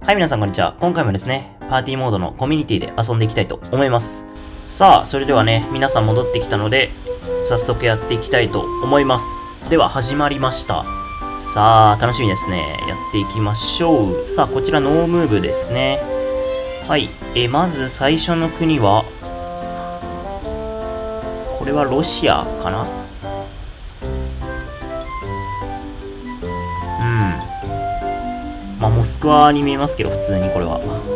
はい、皆さんこんにちは。今回もですね、パーティーモードのコミュニティで遊んでいきたいと思います。さあ、それではね、皆さん戻ってきたので、早速やっていきたいと思います。では、始まりました。さあ、楽しみですね。やっていきましょう。さあ、こちらノームーブですね。はい。まず最初の国は、これはロシアかな？まあ、モスクワに見えますけど、普通にこれは。モ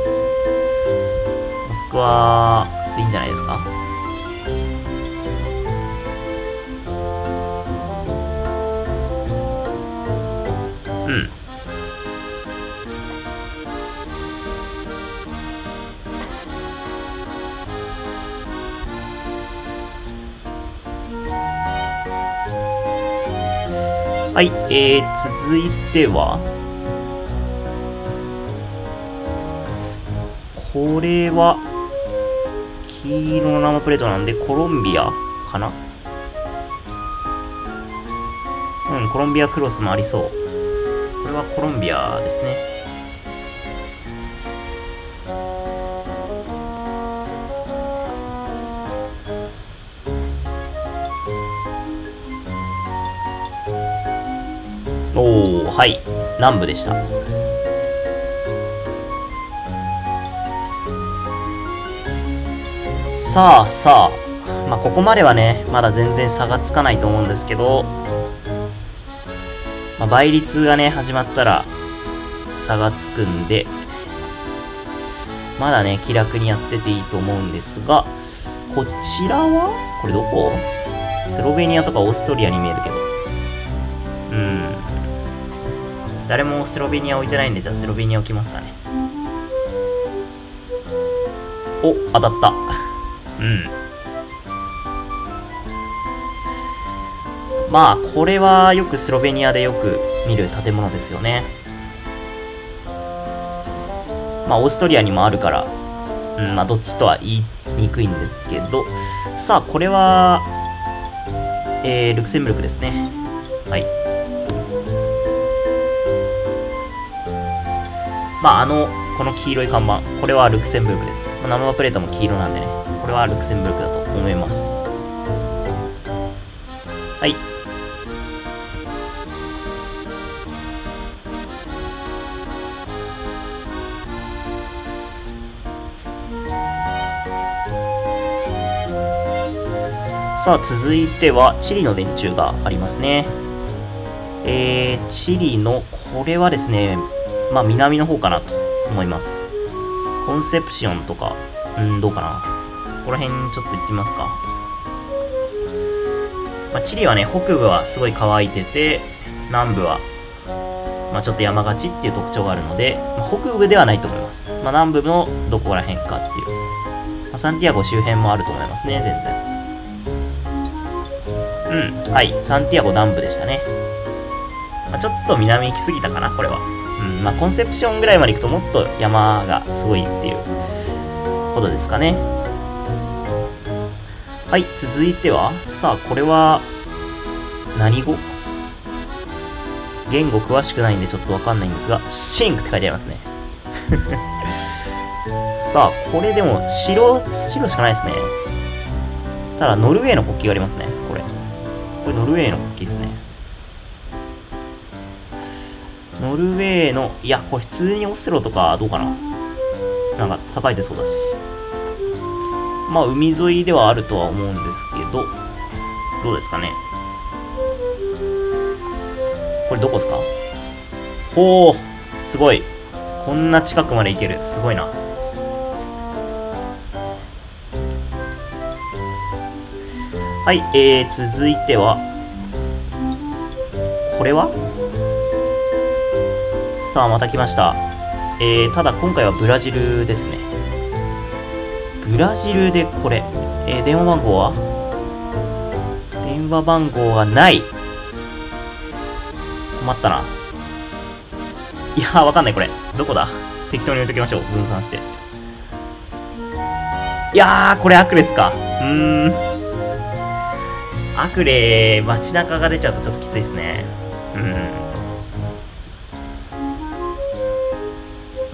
スクワでいいんじゃないですか？うん。はい、続いては、これは、黄色のナンバープレートなんで、コロンビアかな？うん、コロンビアクロスもありそう。これはコロンビアですね。おー、はい。南部でした。さあ、まあ、ここまではね、まだ全然差がつかないと思うんですけど、まあ、倍率がね、始まったら差がつくんで、まだね、気楽にやってていいと思うんですが、こちらはこれどこ？スロベニアとかオーストリアに見えるけど。誰もスロベニア置いてないんで、じゃあスロベニア置きますかね。お、当たった。まあ、これはよくスロベニアでよく見る建物ですよね。まあ、オーストリアにもあるから、まあ、どっちとは言いにくいんですけど、さあ、これは、ルクセンブルクですね。はい。まあ、この黄色い看板、これはルクセンブルクです。まあ、ナンバープレートも黄色なんでね、これはルクセンブルクだと思います。はい。さあ、続いては、チリの電柱がありますね。チリの、これはですね、まあ、南の方かなと思います。コンセプションとか、どうかな。ここら辺ちょっと行ってみますか。まあ、チリはね、北部はすごい乾いてて、南部は、まあ、ちょっと山がちっていう特徴があるので、まあ、北部ではないと思います。まあ、南部のどこら辺かっていう。まあ、サンティアゴ周辺もあると思いますね、全然。はい、サンティアゴ南部でしたね。まあ、ちょっと南行き過ぎたかな、これは。まあ、コンセプションぐらいまで行くともっと山がすごいっていうことですかね。はい、続いては、さあ、これは、何語？言語詳しくないんでちょっとわかんないんですが、シンクって書いてありますね。さあ、これでも、白しかないですね。ただ、ノルウェーの国旗がありますね、これノルウェーの国旗ですね。ノルウェーの、いや、これ普通にオスロとかどうかな？なんか栄えてそうだし。まあ、海沿いではあるとは思うんですけど、どうですかね。これどこですか？ほー、すごい。こんな近くまで行ける。すごいな。はい、続いては、これは？さあ、また来ました。ただ今回はブラジルですね。ブラジルでこれ。電話番号は？電話番号がない。困ったな。いやー、わかんない、これ。どこだ？適当に置いときましょう。分散して。いやー、これアクレスか。アクレ、街中が出ちゃうとちょっときついですね。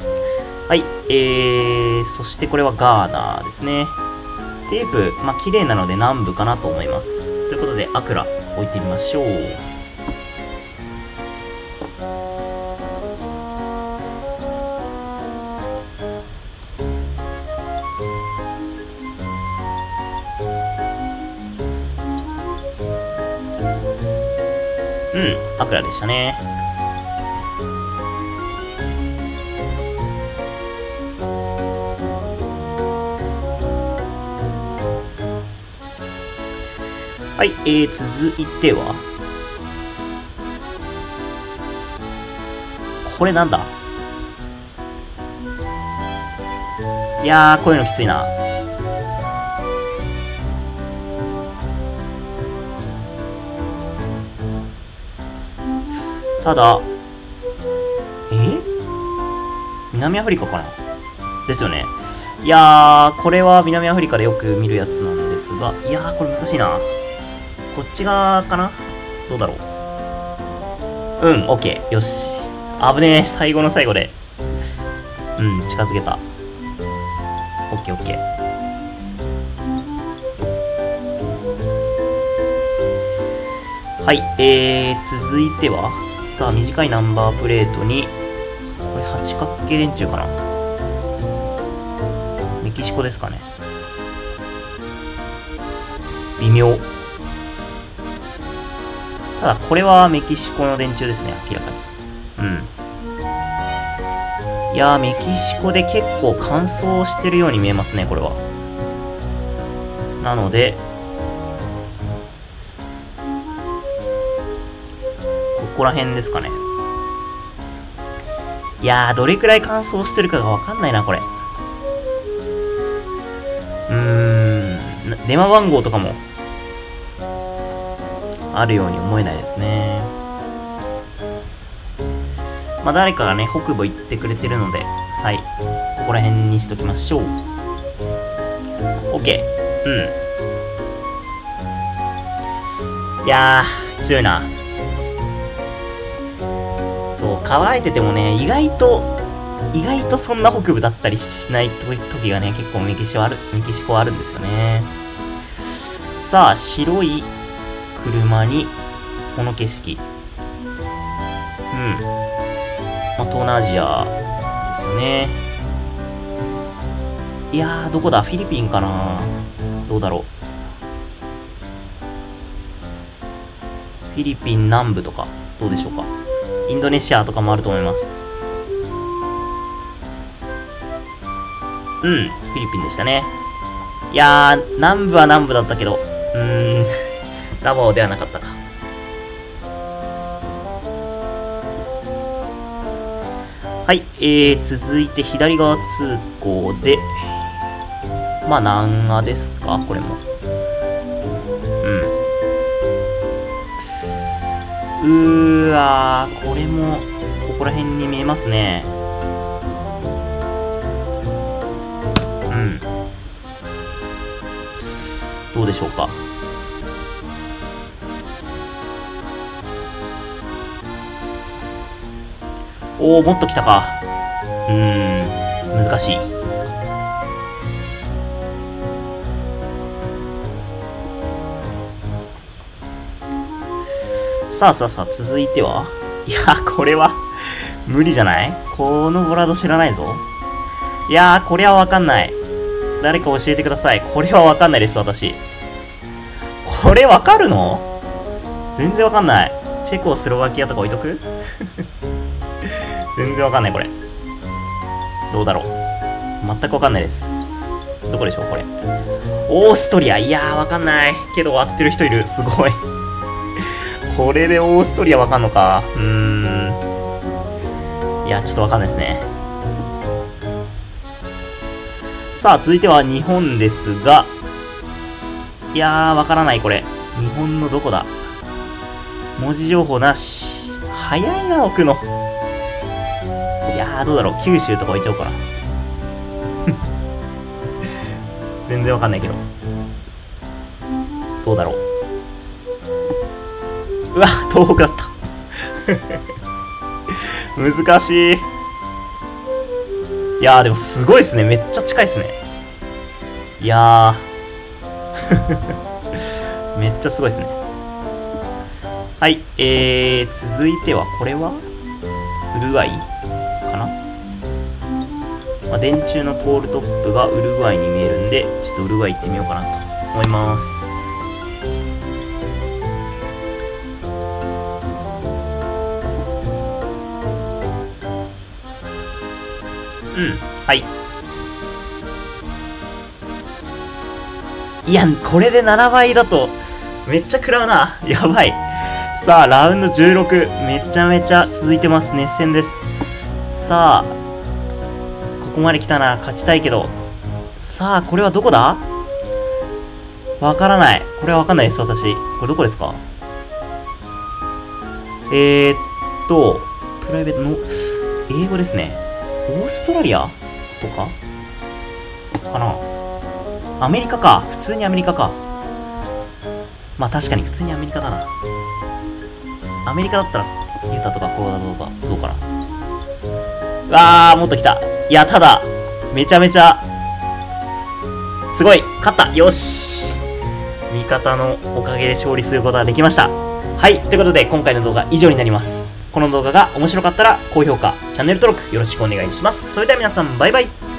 はい、そしてこれはガーナですね。テープ、まあ、綺麗なので南部かなと思います。ということで、アクラ置いてみましょう。うん、アクラでしたね。はい、続いては、これなんだ？いやー、こういうのきついな。ただ、南アフリカかなですよね。いやー、これは南アフリカでよく見るやつなんですが、いやー、これ難しいな。こっち側かな？どうだろう。うん、オッケー。よし。危ねえ。最後の最後で。うん、近づけた。オッケーオッケー。はい、続いては、さあ、短いナンバープレートに、これ八角形電柱かな？メキシコですかね。微妙。ただ、これはメキシコの電柱ですね、明らかに。うん。いやー、メキシコで結構乾燥してるように見えますね、これは。なので、ここら辺ですかね。いやー、どれくらい乾燥してるかがわかんないな、これ。電話番号とかも、あるように思えないですね。まあ、誰かがね、北部行ってくれてるので、はい。ここら辺にしときましょう。OK。うん。いやー、強いな。そう、乾いててもね、意外とそんな北部だったりしない時がね、結構メキシコはあるんですよね。さあ、白い車に、この景色。うん。まあ、東南アジアですよね。いやー、どこだ？フィリピンかな？どうだろう。フィリピン南部とか、どうでしょうか。インドネシアとかもあると思います。うん、フィリピンでしたね。いやー、南部は南部だったけど、ダバオではなかったか。はい、続いて左側通行で、まあ、南アですかこれも。これも、ここら辺に見えますね。どうでしょうか。おー、もっと来たか。難しい。さあ、続いては。いやー、これは、無理じゃない？このボラード知らないぞ。いやー、これはわかんない。誰か教えてください。これはわかんないです、私。これわかるの？全然わかんない。チェコ、スロバキアとか置いとく全然わかんない、これ。どうだろう。全くわかんないです。どこでしょう、これ。オーストリア。いやー、わかんない。けど、割ってる人いる。すごい。これでオーストリアわかんのか。いや、ちょっとわかんないですね。さあ、続いては日本ですが。いやー、わからない、これ。日本のどこだ？文字情報なし。早いな、置くの。いやー、どうだろう。九州とか置いちゃおうかな。全然わかんないけど。どうだろう。うわ、東北だった。難しい。 いやーでもすごいですね。めっちゃ近いですね。いやー。めっちゃすごいですね。はい。続いては、これはウルグアイかな、まあ、電柱のポールトップがウルグアイに見えるんで、ちょっとウルグアイ行ってみようかなと思います。うん、はい。いや、これで7倍だと、めっちゃ食らうな。やばい。さあ、ラウンド16。めちゃめちゃ続いてます。熱戦です。さあ、ここまで来たな。勝ちたいけど。さあ、これはどこだ？わからない。これはわかんないです、私。これどこですか？プライベートの、英語ですね。オーストラリアとかかな？アメリカか。普通にアメリカか。まあ確かに普通にアメリカだな。アメリカだったら、ユタとかコロラドとか、どうかな。うわー、もっと来た。いや、ただ、めちゃめちゃ、すごい勝った。よし、味方のおかげで勝利することができました。はい、ということで今回の動画以上になります。この動画が面白かったら高評価、チャンネル登録よろしくお願いします。それでは皆さん、バイバイ。